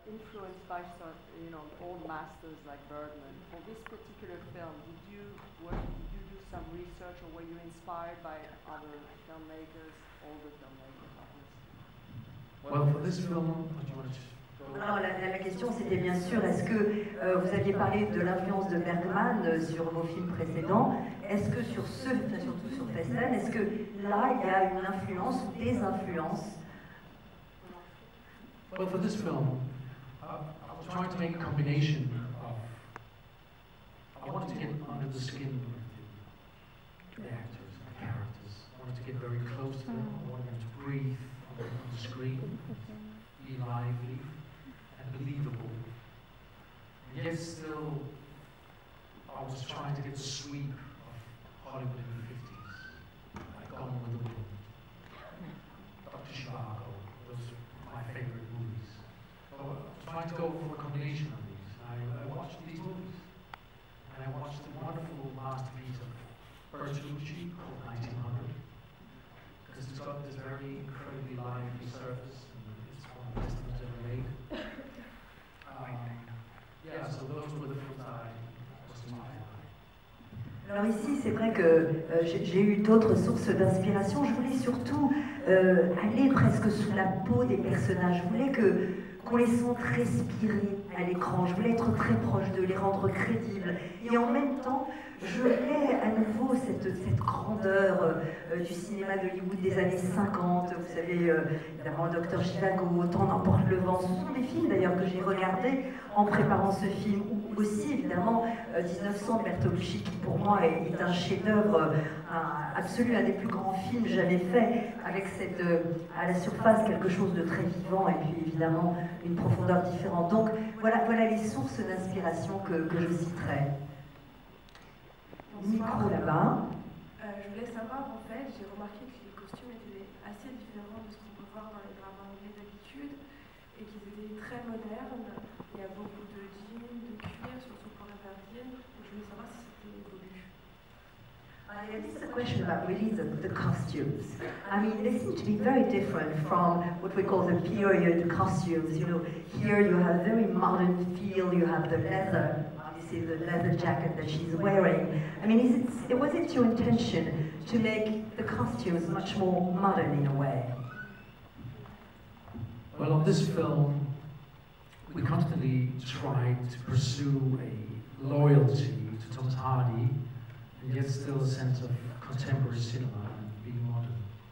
influenced by some, old masters like Bergman. For this particular film, did you do some research, or were you inspired by other filmmakers, older filmmakers, obviously? Well, for this film, alors la question c'était bien sûr, est-ce que vous aviez parlé de l'influence de Bergman sur vos films précédents, est-ce que sur surtout sur Festen, est-ce que là il y a une influence ou des influences? Well, for this film, I was trying to make a combination of, I wanted to get under the skin of the actors and the characters. I wanted to get very close to them. I wanted them to breathe on the screen, be lively and believable. And yet still, I was trying to get the sweep of Hollywood in the 50s, like Gone with the Wind, Dr. Zhivago, those are my favorite movies. So I was trying to go for a combination of these. I watched these movies, and I watched the wonderful masterpiece of Bertolucci called 1900, because it's got this very incredibly lively surface, and it's one of the best things ever made. Yeah, so those were the films I was inspired by. Alors ici, c'est vrai que j'ai eu d'autres sources d'inspiration. Je voulais surtout aller presque sous la peau des personnages. Je voulais qu'on les sente respirer à l'écran. Je voulais être très proche d'eux, les rendre crédibles. Et en même temps, je voulais à nouveau cette grandeur du cinéma d'Hollywood des années 50. Vous savez, évidemment, le Dr. Zhivago, Tant n'emporte le vent. Ce sont des films d'ailleurs que j'ai regardés en préparant ce film. Ou aussi, évidemment, 1900 de Bertolucci, qui pour moi est un chef-d'œuvre absolu, un des plus grands films jamais faits, avec à la surface quelque chose de très vivant et puis évidemment une profondeur différente. Donc voilà les sources d'inspiration que je citerai. Micro là-bas. Je voulais savoir, en fait, j'ai remarqué que les costumes étaient assez différents de ce qu'on peut voir dans les dramas anglais d'habitude et qu'ils étaient très modernes. Il y a beaucoup de jeans, de cuir, surtout pour la Parisienne. Je voulais savoir si c'était évolué. This is a question about really the costumes. I mean, they seem to be very different from what we call the period costumes. You know, here you have very modern feel, you have the leather, obviously the leather jacket that she's wearing. I mean, was it your intention to make the costumes much more modern in a way? Well, on this film, we constantly tried to pursue a loyalty to Thomas Hardy, and yet still a sense of contemporary cinema and being modern.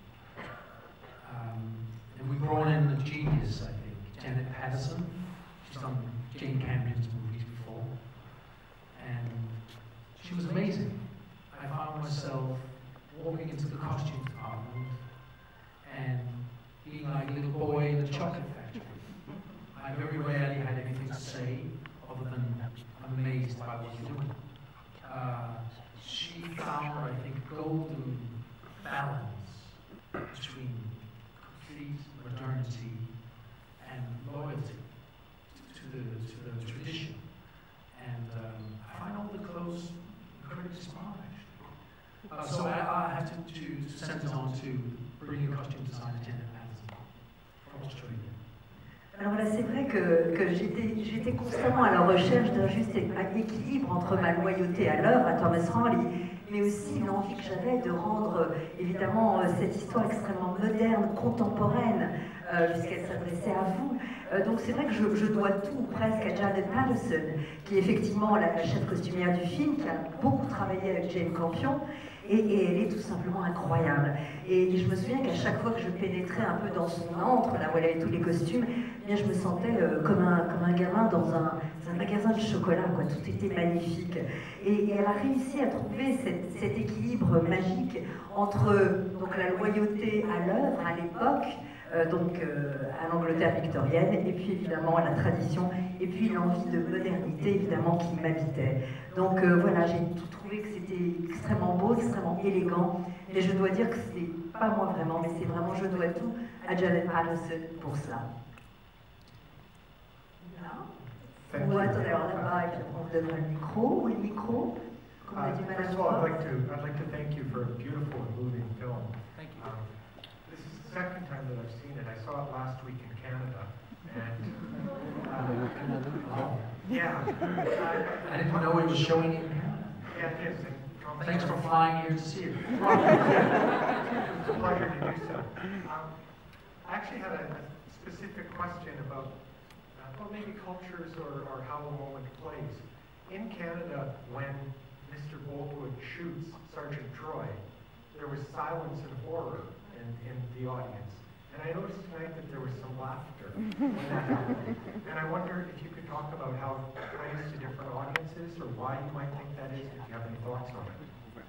And we brought in a genius, I think, Janet Patterson. She's done Jane Campion's movies before, and she was amazing. I found myself walking into the costume department and being like a little boy in a chocolate factory. I very rarely had anything to say other than I'm amazed by what you're doing. She found, I think, a golden balance between complete modernity and loyalty to the tradition. And I find all the clothes incredibly smart, actually. So I have to send it on to brilliant costume designer Janet Patterson from Australia. Alors là, c'est vrai que j'étais constamment à la recherche d'un juste équilibre entre ma loyauté à l'œuvre, à Thomas Hardy, mais aussi l'envie que j'avais de rendre évidemment cette histoire extrêmement moderne, contemporaine, puisqu'elle s'adressait à vous. Donc c'est vrai que je dois tout presque à Janet Patterson, qui est effectivement la chef costumière du film, qui a beaucoup travaillé avec Jane Campion, et elle est tout simplement incroyable. Et je me souviens qu'à chaque fois que je pénétrais un peu dans son antre, là où elle avait tous les costumes, eh bien je me sentais comme un gamin dans un magasin de chocolat, quoi. Tout était magnifique. Et elle a réussi à trouver cet équilibre magique entre donc, la loyauté à l'œuvre, à l'époque, à l'Angleterre victorienne, et puis évidemment à la tradition, et puis l'envie de modernité évidemment qui m'habitait. Donc voilà, j'ai trouvé que c'était extrêmement beau, extrêmement élégant, mais je dois dire que c'est pas moi vraiment, mais c'est vraiment, je dois tout à Janet Patterson pour cela. Voilà. Ou attendez, alors là-bas, et puis on vous donnera le micro, ou le micro. First of all, I'd like to thank you for a beautiful and moving film. Thank you. This is the second time that I've seen it. I saw it last week in Canada, and Yeah. I didn't know it was showing in Canada. Yeah, it is. Thanks for flying here to see it. It's a pleasure to do so. I actually had a specific question about well, maybe cultures or how a moment plays. In Canada, when Mr. Boltwood shoots Sergeant Troy, there was silence and horror in the audience. And I noticed tonight that there was some laughter when that happened. And I wonder if you could talk about how it plays to different audiences or why you might think that is, if you have any thoughts on it.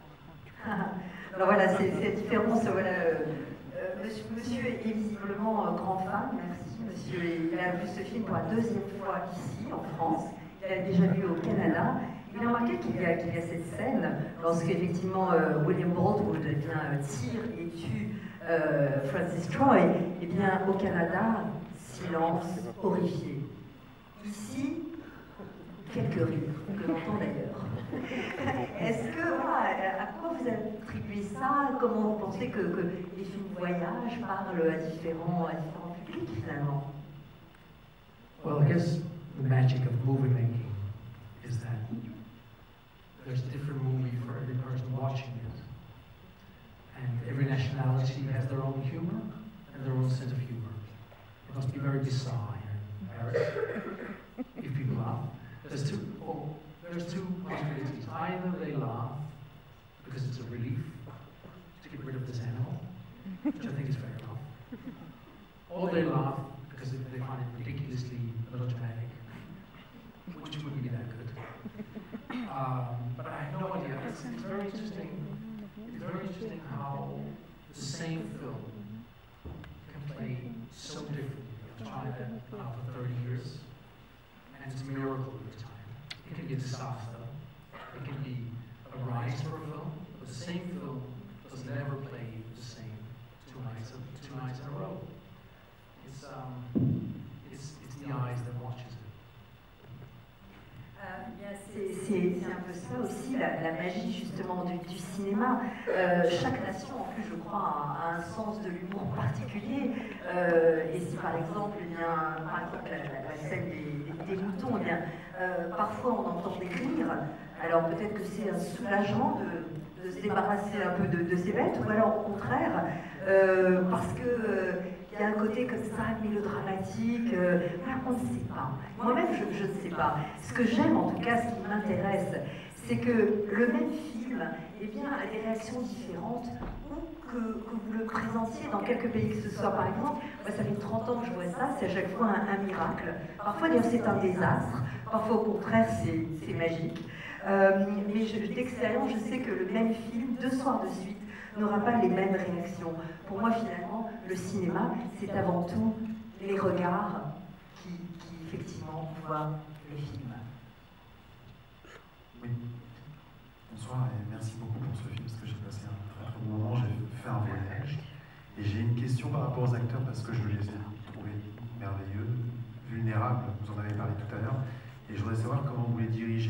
Alors voilà, c'est différent. Voilà, monsieur est visiblement grand fan, merci. Monsieur, il a vu ce film pour la deuxième fois ici, en France. Il l'a déjà vu au Canada. Il a remarqué qu'il y a cette scène, lorsque effectivement William Boltwood tire et tue Francis Troy. Eh bien, au Canada, silence horrifié. Ici, quelques rires, que l'on entend d'ailleurs. Est-ce que, voilà, à quoi vous attribuez ça? Comment vous pensez que les films voyage parlent à différents publics finalement? Well, I guess the magic of movie making is that there's a different movie for every person watching it. And every nationality has their own humor and their own sense of humor. It must be very bizarre in Paris if people laugh. There's two possibilities. Either they laugh because it's a relief to get rid of this animal, which I think is fair enough, or they laugh because they find it ridiculously melodramatic, which wouldn't be that good. But I have no idea. It's very interesting. It's very interesting how the same film can play so differently. I've tried that now for 30 years, and it's a miracle every time. It can be a disaster. It can be a rise for a film, but the same film does never play the same two nights in a row. It's the eyes that watches it. C'est un peu ça aussi, la magie justement du cinéma. Chaque nation, en plus, je crois, a un sens de l'humour particulier. Et si par exemple, la scène des moutons, eh bien, parfois on entend des rires, alors peut-être que c'est un soulagement de se débarrasser un peu de ces bêtes, ou alors au contraire, parce que il y a un côté comme ça, mélodramatique, on ne sait pas. Moi-même, je ne sais pas. Ce que j'aime, en tout cas, ce qui m'intéresse, c'est que le même film eh bien, a des réactions différentes, ou que vous le présentiez dans quelques pays que ce soit. Par exemple, moi, ça fait 30 ans que je vois ça, c'est à chaque fois un miracle. Parfois, d'ailleurs, c'est un désastre. Parfois, au contraire, c'est magique. Mais d'expérience, je sais que le même film, 2 soirs de suite, n'aura pas les mêmes réactions. Pour moi, finalement, le cinéma, c'est avant tout les regards qui effectivement voient les films. Oui. Bonsoir et merci beaucoup pour ce film parce que j'ai passé un très très bon moment, j'ai fait un voyage et j'ai une question par rapport aux acteurs parce que je les ai trouvés merveilleux, vulnérables, vous en avez parlé tout à l'heure et je voudrais savoir comment vous les dirigez.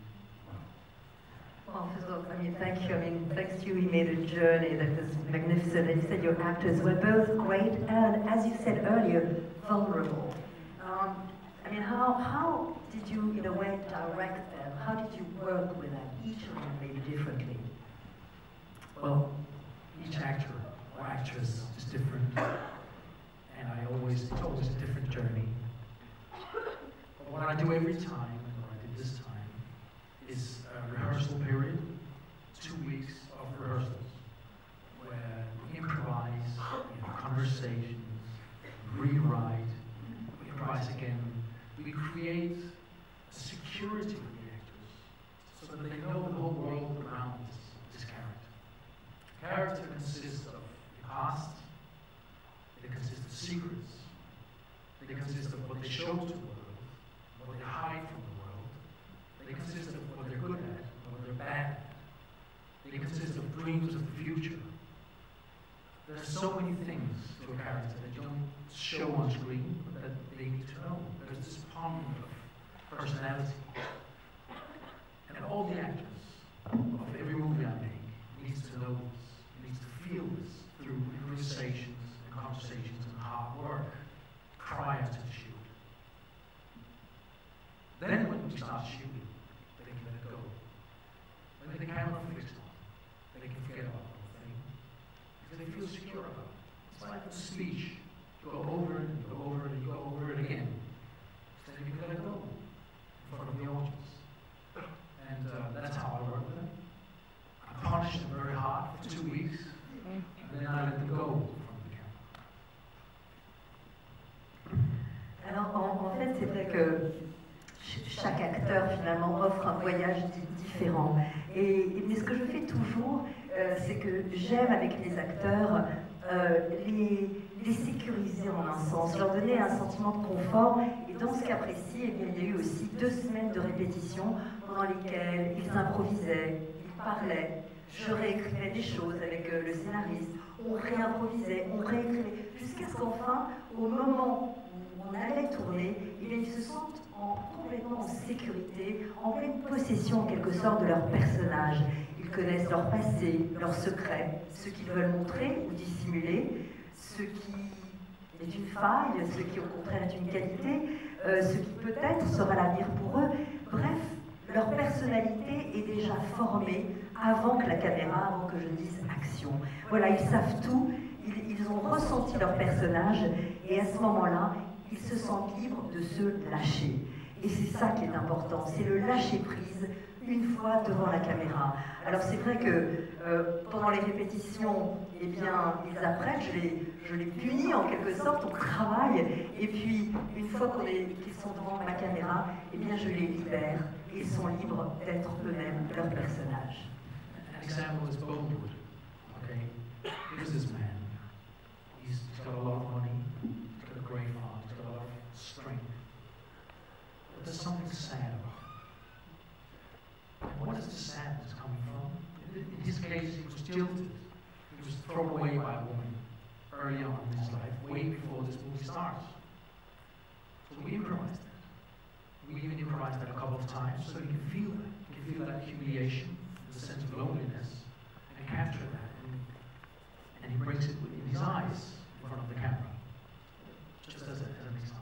Well, first of all, I mean, thank you. I mean, thanks to you, we made a journey that was magnificent. And you said your actors were both great and, as you said earlier, vulnerable. I mean, how did you, in a way, direct them? How did you work with them, each of them maybe differently? Well, each actor or actress is different, and it's always a different journey. But what I do every time, and what I did this time, is a rehearsal period, 2 weeks of rehearsals, where we improvise, conversations, rewrite, we improvise again. We create a security for the actors, so that they know the whole world around this character. Character consists of the past, it consists of secrets, they consist of what they show to the world, what they hide from the world, they consist of what they're good at and what they're bad at. They consist of dreams of the future. There are so many things to a character that you don't show on screen, but that they need to know. There's this pond of personality. And all the actors of every movie I make needs to know this, needs to feel this through conversations and hard work prior to the shoot. Then when we start shooting, they can let it go. When the camera fixed on, they can forget about the whole thing. Because they feel secure about it. It's like a speech. You go over it, and you go over it, and you go over it again. So then you can let it go in front of the audience. And that's how I work with them. I punish them very hard for 2 weeks, and then I let them go from the camera. Alors en fait, c'est vrai que chaque acteur finalement offre un voyage différent. Mais ce que je fais toujours, c'est que j'aime avec les acteurs les sécuriser en un sens, leur donner un sentiment de confort. Et dans ce cas précis, eh bien, il y a eu aussi 2 semaines de répétition pendant lesquelles ils improvisaient, ils parlaient, je réécrivais des choses avec le scénariste, on réimprovisait, on réécrivait, jusqu'à ce qu'enfin, au moment où on allait tourner, eh bien, ils se sentent complètement en sécurité, en pleine possession en quelque sorte de leur personnage. Ils connaissent leur passé, leurs secrets, ce qu'ils veulent montrer ou dissimuler, ce qui est une faille, ce qui au contraire est une qualité, ce qui peut-être sera l'avenir pour eux. Bref, leur personnalité est déjà formée avant que la caméra, avant que je dise action. Voilà, ils savent tout, ils ont ressenti leur personnage et à ce moment-là, ils se sentent libres de se lâcher. Et c'est ça qui est important, c'est le lâcher-prise une fois devant la caméra. Alors c'est vrai que pendant les répétitions, eh bien, ils apprennent, je les punis en quelque sorte, on travaille, et puis une fois qu'ils sont devant ma caméra, eh bien je les libère, et ils sont libres d'être eux-mêmes leur personnage. An example is Bollywood. Okay, here's this man. He's got a lot of money, he's got a great father, he's got a lot of strength. But there's something sad about him. And what is the sadness coming from? In his case, he was jilted. He was thrown away by a woman early on in his life, way before this movie starts. So we improvised that. We even improvised that a couple of times so you can feel that. You can feel that humiliation, the sense of loneliness, and capture that. And he brings it in his eyes in front of the camera, just as an example.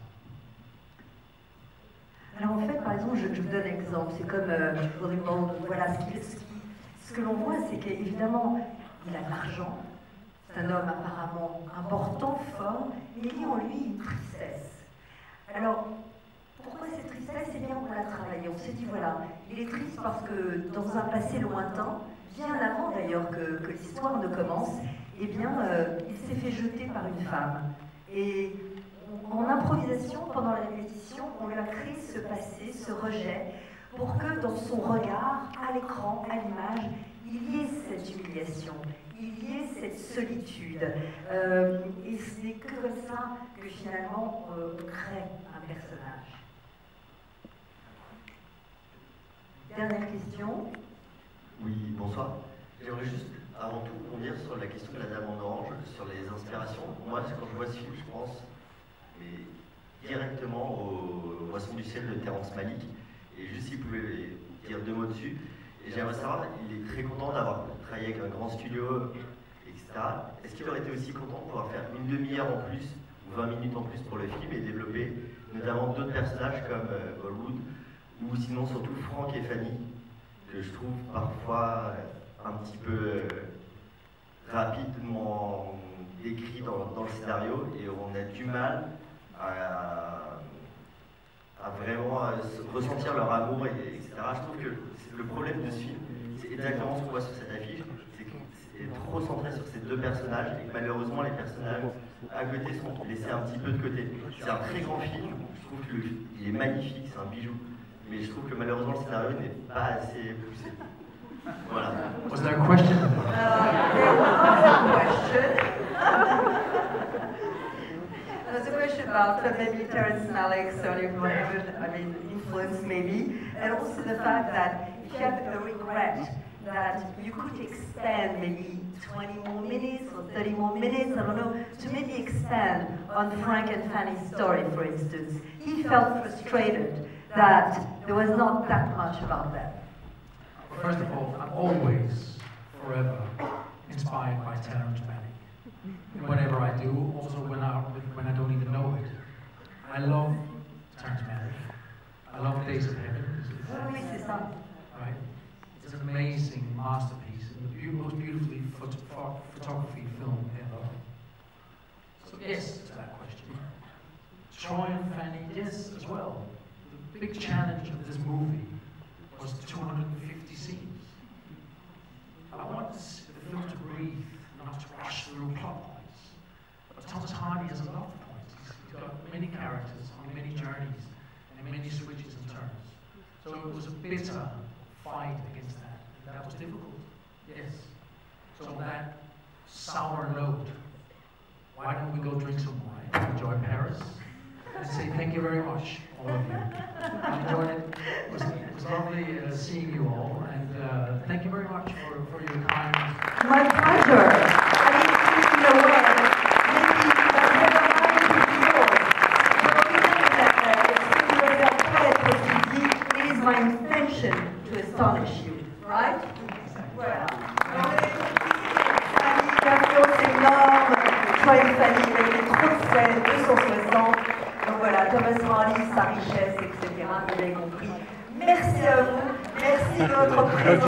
Alors en fait, par exemple, je vous donne un exemple, c'est comme voilà, ce que l'on voit, c'est qu'évidemment, il a de l'argent, c'est un homme apparemment important, fort, mais il y a en lui une tristesse. Alors, pourquoi cette tristesse? Eh bien, on l'a travaillé, on s'est dit, voilà, il est triste parce que dans un passé lointain, bien avant d'ailleurs que l'histoire ne commence, eh bien, il s'est fait jeter par une femme. Et en improvisation, pendant la répétition, on lui a créé ce passé, ce rejet, pour que dans son regard, à l'écran, à l'image, il y ait cette humiliation, il y ait cette solitude. Et ce n'est que comme ça que finalement on crée un personnage. Dernière question. Oui, bonsoir. J'aimerais juste avant tout rebondir sur la question de la Dame en Orange, sur les inspirations. Moi, quand je vois ce film, je pense directement au Moisson du ciel de Terrence Malick. Et juste s'il pouvait dire 2 mots dessus. Et j'aimerais savoir, il est très content d'avoir travaillé avec un grand studio, etc. Est-ce qu'il aurait été aussi content de pouvoir faire une demi-heure en plus, ou 20 minutes en plus pour le film et développer notamment d'autres personnages comme Bollywood, ou sinon surtout Franck et Fanny, que je trouve parfois un petit peu rapidement décrit dans le scénario, et on a du mal à vraiment ressentir leur amour, etc. Je trouve que le problème de ce film, c'est exactement ce qu'on voit sur cette affiche, c'est que c'est trop centré sur ces 2 personnages, et que malheureusement les personnages à côté sont laissés un petit peu de côté. C'est un très grand film, je trouve qu'il est magnifique, c'est un bijou, mais je trouve que malheureusement le scénario n'est pas assez poussé. Voilà. Was there a question? There was a question. There's a question about maybe Terrence Malick's early influence maybe, and also the fact that if you have a regret that you could expand maybe 20 more minutes or 30 more minutes, I don't know, to maybe expand on Frank and Fanny's story, for instance. He felt frustrated that there was not that much about them. First of all, I'm always, forever, inspired by Terrence Malick. And whatever I do, also when I don't even know it. I love Terrence Malick. I love Days of Heaven, his that. Oui, c'est ça. Right? It's an amazing masterpiece and the most beautifully photography film ever. So yes to that question. Troy and Fanny, yes as well. The big challenge of this movie was 250 scenes. I wanted the film to breathe, not to rush through plot points. But Thomas Hardy has a lot of points. He's got many characters on many journeys and many switches and turns. So it was a bitter fight against that. And that was difficult, yes. So on that sour note, why don't we go drink some wine, enjoy Paris, and say thank you very much, all of you. I enjoyed it. It was lovely seeing you all, and thank you very much for your kindness. My pleasure. I mean, in a way, maybe that's never happened before. It is my intention to astonish you, right? Voilà. C'est énorme. Troy et Fanny, il a été trop de scènes, 260. Donc voilà, Thomas Hardy, sa richesse, etc. Vous avez compris. Merci à vous. Merci de votre présence.